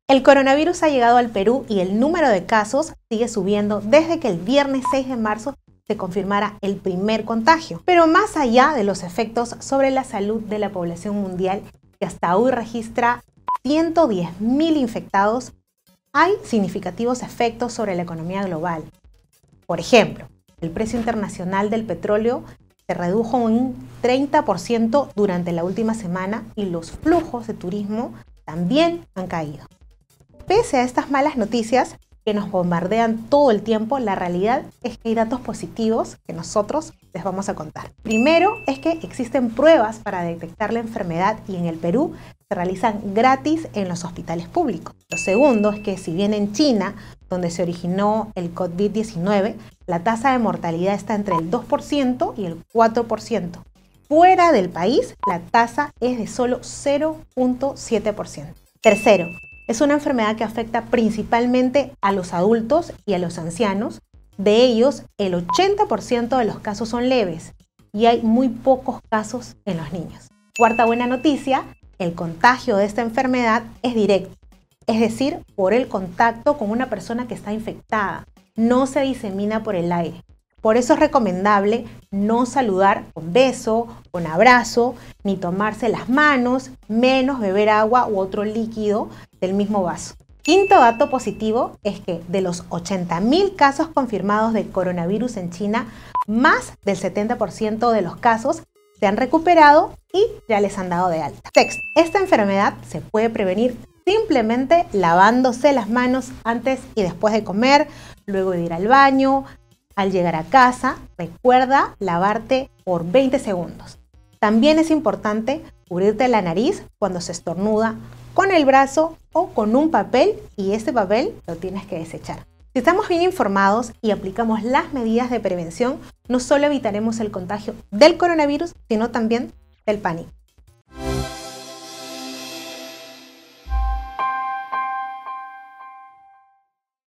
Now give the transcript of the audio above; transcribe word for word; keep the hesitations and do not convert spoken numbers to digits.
El coronavirus ha llegado al Perú y el número de casos sigue subiendo desde que el viernes seis de marzo se confirmara el primer contagio. Pero más allá de los efectos sobre la salud de la población mundial, que hasta hoy registra ciento diez mil infectados, hay significativos efectos sobre la economía global. Por ejemplo, el precio internacional del petróleo se redujo un treinta por ciento durante la última semana y los flujos de turismo también han caído. Pese a estas malas noticias que nos bombardean todo el tiempo, la realidad es que hay datos positivos que nosotros les vamos a contar. Primero es que existen pruebas para detectar la enfermedad y en el Perú se realizan gratis en los hospitales públicos. Lo segundo es que si bien en China, donde se originó el COVID diecinueve, la tasa de mortalidad está entre el dos por ciento y el cuatro por ciento. Fuera del país, la tasa es de solo cero punto siete por ciento. Tercero, es una enfermedad que afecta principalmente a los adultos y a los ancianos. De ellos, el ochenta por ciento de los casos son leves y hay muy pocos casos en los niños. Cuarta buena noticia, el contagio de esta enfermedad es directo, es decir, por el contacto con una persona que está infectada. No se disemina por el aire. Por eso es recomendable no saludar con beso, con abrazo, ni tomarse las manos, menos beber agua u otro líquido del mismo vaso. Quinto dato positivo es que de los ochenta mil casos confirmados de coronavirus en China, más del setenta por ciento de los casos se han recuperado y ya les han dado de alta. Sexto, esta enfermedad se puede prevenir simplemente lavándose las manos antes y después de comer, luego de ir al baño. Al llegar a casa, recuerda lavarte por veinte segundos. También es importante cubrirte la nariz cuando se estornuda con el brazo o con un papel y este papel lo tienes que desechar. Si estamos bien informados y aplicamos las medidas de prevención, no solo evitaremos el contagio del coronavirus, sino también del pánico.